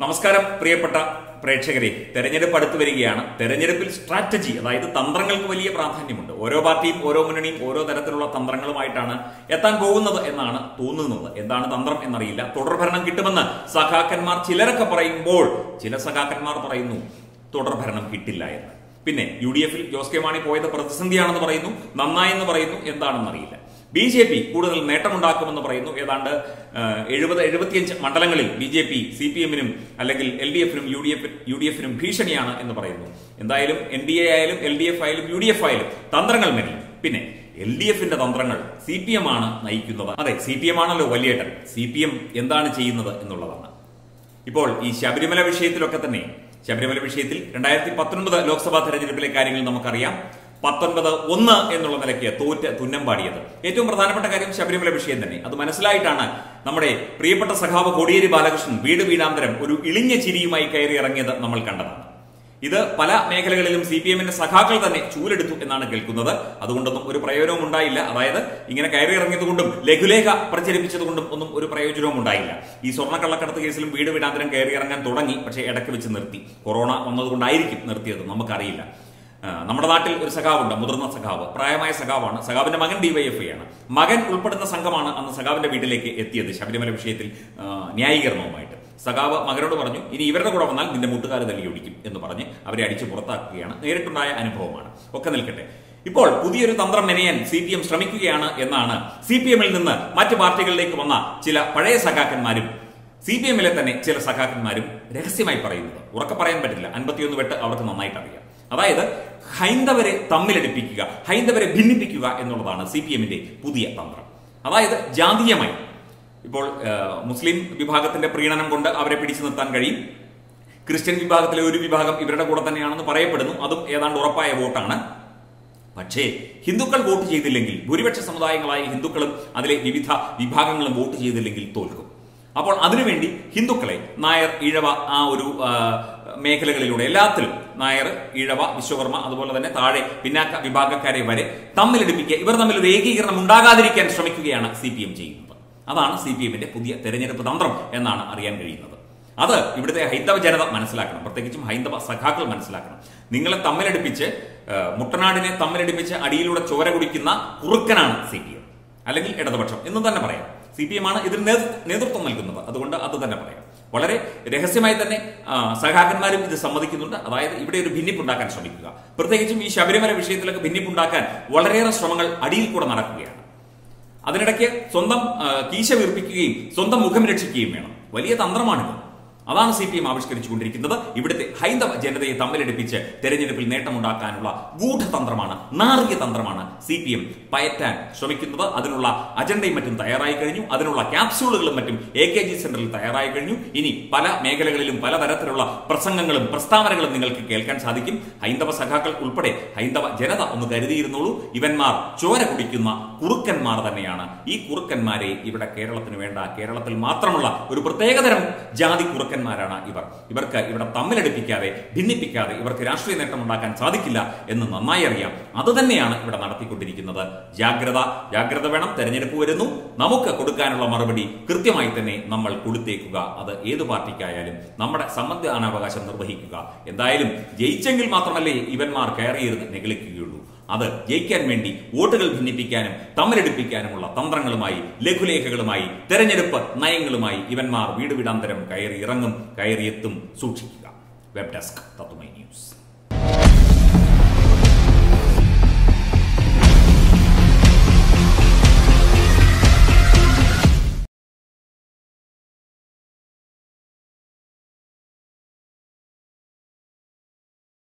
നമസ്കാരം പ്രിയപ്പെട്ട പ്രേക്ഷകരെ, തെരഞ്ഞെടുപ്പ് അടുത്ത് വരികയാണ്. തെരഞ്ഞെടുപ്പിൽ സ്ട്രാറ്റജി, അതായത് തന്ത്രങ്ങൾക്ക് വലിയ പ്രാധാന്യമുണ്ട്. ഓരോ പാർട്ടിയും ഓരോ മുന്നണിയും ഓരോ തരത്തിലുള്ള തന്ത്രങ്ങളുമായിട്ടാണ് എത്താൻ പോകുന്നത് എന്നാണ് തോന്നുന്നത്. എന്താണ് തന്ത്രം എന്നറിയില്ല. തുടർഭരണം കിട്ടുമെന്ന് സഖാക്കന്മാർ ചിലരൊക്കെ പറയുമ്പോൾ ചില സഖാക്കന്മാർ പറയുന്നു തുടർഭരണം കിട്ടില്ല എന്ന്. പിന്നെ UDF ജോസ് കെ മാണി പോയത് പ്രതിസന്ധിയാണെന്ന് പറയുന്നു, നന്നായെന്ന് പറയുന്നു, എന്താണെന്നറിയില്ല. BJP കൂടുതൽ നേട്ടമുണ്ടാക്കുമെന്ന് പറയുന്നു. ഏതാണ്ട് 70-75 മണ്ഡലങ്ങളിൽ BJP CPM-നും അല്ലെങ്കിൽ LDF-നും UDF-നും ഭീഷണിയാണ് എന്ന് പറയുന്നു. എന്തായാലും NDA ആയാലും LDF ആയാലും UDF ആയാലും തന്ത്രങ്ങൾ മെനയും. പിന്നെ LDF-ന്റെ തന്ത്രങ്ങൾ CPM ആണ് നയിക്കുന്നത്. അതെ, CPM ആണല്ലോ വലിയേട്ടൻ. CPM എന്താണ് ചെയ്യുന്നത് എന്നുള്ളതാണ്. ഇപ്പോൾ ഈ ശബരിമല വിഷയത്തിലൊക്കെ തന്നെ, ശബരിമല വിഷയത്തിൽ 2019 ലോക്സഭാ തെരഞ്ഞെടുപ്പിലെ കാര്യങ്ങൾ നമുക്കറിയാം. 19-1 എന്നുള്ള നിലയ്ക്ക് തോറ്റ് തുന്നം പാടിയത്. ഏറ്റവും പ്രധാനപ്പെട്ട കാര്യം ശബരിമല വിഷയം തന്നെ. അത് മനസ്സിലായിട്ടാണ് നമ്മുടെ പ്രിയപ്പെട്ട സഖാവ് കോടിയേരി ബാലകൃഷ്ണൻ വീടാന്തരം ഒരു ഇളിഞ്ഞ ചിരിയുമായി കയറി ഇറങ്ങിയത് നമ്മൾ കണ്ടതാണ്. ഇത് പല മേഖലകളിലും CPM-ന്റെ സഖാക്കൾ തന്നെ ചൂലെടുത്തു എന്നാണ് കേൾക്കുന്നത്. അതുകൊണ്ടൊന്നും ഒരു പ്രയോജനവും ഉണ്ടായില്ല. അതായത് ഇങ്ങനെ കയറി ഇറങ്ങിയത് കൊണ്ടും ലഘുലേഖ പ്രചരിപ്പിച്ചത് കൊണ്ടും ഒന്നും ഒരു പ്രയോജനവും ഉണ്ടായില്ല. ഈ സ്വർണ്ണക്കള്ളക്കടത്ത് കേസിലും വീടാന്തരം കയറി ഇറങ്ങാൻ തുടങ്ങി. പക്ഷേ ഇടയ്ക്ക് വെച്ച് നിർത്തി. കൊറോണ വന്നതുകൊണ്ടായിരിക്കും നിർത്തിയത്, നമുക്കറിയില്ല. നമ്മുടെ നാട്ടിൽ ഒരു സഖാവുണ്ട്, മുതിർന്ന സഖാവ്, പ്രായമായ സഖാവാണ്. സഖാവിന്റെ മകൻ DYFI ആണ്. മകൻ ഉൾപ്പെടുന്ന സംഘമാണ് അന്ന് സഖാവിന്റെ വീട്ടിലേക്ക് എത്തിയത് ശബരിമല വിഷയത്തിൽ ന്യായീകരണവുമായിട്ട്. സഖാവ് മകനോട് പറഞ്ഞു, ഇനി ഇവരുടെ കൂടെ വന്നാൽ നിന്റെ മുട്ടുകാര് തല്ലി ഒടിക്കും എന്ന് പറഞ്ഞ് അവരെ അടിച്ചു പുറത്താക്കുകയാണ്. നേരിട്ടുണ്ടായ അനുഭവമാണ്. ഒക്കെ നിൽക്കട്ടെ. ഇപ്പോൾ പുതിയൊരു തന്ത്രം മെനയാൻ CPM ശ്രമിക്കുകയാണ് എന്നാണ് CPM-ൽ നിന്ന് മറ്റ് പാർട്ടികളിലേക്ക് വന്ന ചില പഴയ സഖാക്കന്മാരും CPM-ലെ തന്നെ ചില സഖാക്കന്മാരും രഹസ്യമായി പറയുന്നത്. ഉറക്കെ പറയാൻ പറ്റില്ല. 51 വെട്ട് അവർക്ക് നന്നായിട്ട് അറിയാം. അതായത് ഹൈന്ദവരെ തമ്മിലടിപ്പിക്കുക, ഹൈന്ദവരെ ഭിന്നിപ്പിക്കുക എന്നുള്ളതാണ് CPM-ന്റെ പുതിയ തന്ത്രം. അതായത് ജാതീയമായി ഇപ്പോൾ മുസ്ലിം വിഭാഗത്തിന്റെ പ്രീണനം കൊണ്ട് അവരെ പിടിച്ചു നിർത്താൻ കഴിയും. ക്രിസ്ത്യൻ വിഭാഗത്തിലെ ഒരു വിഭാഗം ഇവരുടെ കൂടെ തന്നെയാണെന്ന് പറയപ്പെടുന്നു. അതും ഏതാണ്ട് ഉറപ്പായ വോട്ടാണ്. പക്ഷേ ഹിന്ദുക്കൾ വോട്ട് ചെയ്തില്ലെങ്കിൽ, ഭൂരിപക്ഷ സമുദായങ്ങളായ ഹിന്ദുക്കളും അതിലെ വിവിധ വിഭാഗങ്ങളും വോട്ട് ചെയ്തില്ലെങ്കിൽ തോൽക്കും. അപ്പോൾ അതിനുവേണ്ടി ഹിന്ദുക്കളെ, നായർ, ഈഴവ, ആ ഒരു മേഖലകളിലൂടെ എല്ലാത്തിലും നായർ, ഈഴവ, വിശ്വകർമ്മ, അതുപോലെ തന്നെ താഴെ പിന്നാക്ക വിഭാഗക്കാരെ വരെ തമ്മിലടിപ്പിക്കുക, ഇവർ തമ്മിൽ ഒരു ഏകീകരണം ഉണ്ടാകാതിരിക്കാൻ ശ്രമിക്കുകയാണ് CPM ചെയ്യുന്നത്. അതാണ് CPM-ന്റെ പുതിയ തെരഞ്ഞെടുപ്പ് തന്ത്രം എന്നാണ് അറിയാൻ കഴിയുന്നത്. അത് ഇവിടുത്തെ ഹൈന്ദവ ജനത മനസ്സിലാക്കണം. പ്രത്യേകിച്ചും ഹൈന്ദവ സഖാക്കൾ മനസ്സിലാക്കണം. നിങ്ങളെ തമ്മിലടിപ്പിച്ച്, മുട്ടനാടിനെ തമ്മിലടിപ്പിച്ച് അടിയിലൂടെ ചോര കുടിക്കുന്ന കുറുക്കനാണ് CPM, അല്ലെങ്കിൽ ഇടതുപക്ഷം എന്ന് തന്നെ പറയാം. CPM ആണ് ഇതിന് നേതൃത്വം നൽകുന്നത്. അതുകൊണ്ട് അത് തന്നെ പറയാം. വളരെ രഹസ്യമായി തന്നെ സഖാക്കന്മാരും ഇത് സമ്മതിക്കുന്നുണ്ട്. അതായത് ഇവിടെ ഒരു ഭിന്നിപ്പുണ്ടാക്കാൻ ശ്രമിക്കുക. പ്രത്യേകിച്ചും ഈ ശബരിമല വിഷയത്തിലൊക്കെ ഭിന്നിപ്പുണ്ടാക്കാൻ വളരെയേറെ ശ്രമങ്ങൾ അടിയിൽ കൂടെ നടക്കുകയാണ്. അതിനിടയ്ക്ക് സ്വന്തം കീശ വീർപ്പിക്കുകയും സ്വന്തം മുഖം രക്ഷിക്കുകയും വേണം. വലിയ തന്ത്രമാണിത്. അതാണ് CPM ആവിഷ്കരിച്ചുകൊണ്ടിരിക്കുന്നത്. ഇവിടുത്തെ ഹൈന്ദവ ജനതയെ തമ്മിലടിപ്പിച്ച് തെരഞ്ഞെടുപ്പിൽ നേട്ടമുണ്ടാക്കാനുള്ള ഗൂഢതന്ത്രമാണ്, നാറിയ തന്ത്രമാണ് CPM പയറ്റാൻ ശ്രമിക്കുന്നത്. അതിനുള്ള അജണ്ടയും മറ്റും തയ്യാറായി കഴിഞ്ഞു. അതിനുള്ള ക്യാപ്സ്യൂളുകളും മറ്റും AKG സെന്ററിൽ തയ്യാറായി കഴിഞ്ഞു. ഇനി പല മേഖലകളിലും പലതരത്തിലുള്ള പ്രസംഗങ്ങളും പ്രസ്താവനകളും നിങ്ങൾക്ക് കേൾക്കാൻ സാധിക്കും. ഹൈന്ദവ സഖാക്കൾ ഉൾപ്പെടെ ഹൈന്ദവ ജനത ഒന്ന് കരുതിയിരുന്നുള്ളൂ. ഇവന്മാർ ചോര കുടിക്കുന്ന കുറുക്കന്മാർ തന്നെയാണ്. ഈ കുറുക്കന്മാരെ ഇവിടെ കേരളത്തിന് വേണ്ട, കേരളത്തിൽ മാത്രമുള്ള ഒരു പ്രത്യേകതരം ജാതി ാണ് ഇവർക്ക് ഇവിടെ തമ്മിലടിപ്പിക്കാതെ, ഭിന്നിപ്പിക്കാതെ ഇവർക്ക് രാഷ്ട്രീയ നേട്ടം ഉണ്ടാക്കാൻ സാധിക്കില്ല എന്ന് നന്നായി അറിയാം. അത് തന്നെയാണ് ഇവിടെ നടത്തിക്കൊണ്ടിരിക്കുന്നത്. ജാഗ്രത വേണം. തെരഞ്ഞെടുപ്പ് വരുന്നു. നമുക്ക് കൊടുക്കാനുള്ള മറുപടി കൃത്യമായി തന്നെ നമ്മൾ കൊടുത്തേക്കുക. അത് ഏതു പാർട്ടിക്കായാലും നമ്മുടെ സമ്മതിദാനാവകാശം നിർവഹിക്കുക. എന്തായാലും ജയിച്ചെങ്കിൽ മാത്രമല്ലേ ഇവന്മാർ കയറിയിരുന്ന് നിഗളിക്കുകയുള്ളൂ. അത് ജയിക്കാൻ വേണ്ടി വോട്ടുകൾ ഭിന്നിപ്പിക്കാനും തമ്മിലടിപ്പിക്കാനുമുള്ള തന്ത്രങ്ങളുമായി, ലഘുലേഖകളുമായി, തെരഞ്ഞെടുപ്പ് നയങ്ങളുമായി ഇവന്മാർ വീടാന്തരം കയറി ഇറങ്ങും, കയറിയെത്തും. സൂക്ഷിക്കുക. Web desk Tatwamayi news.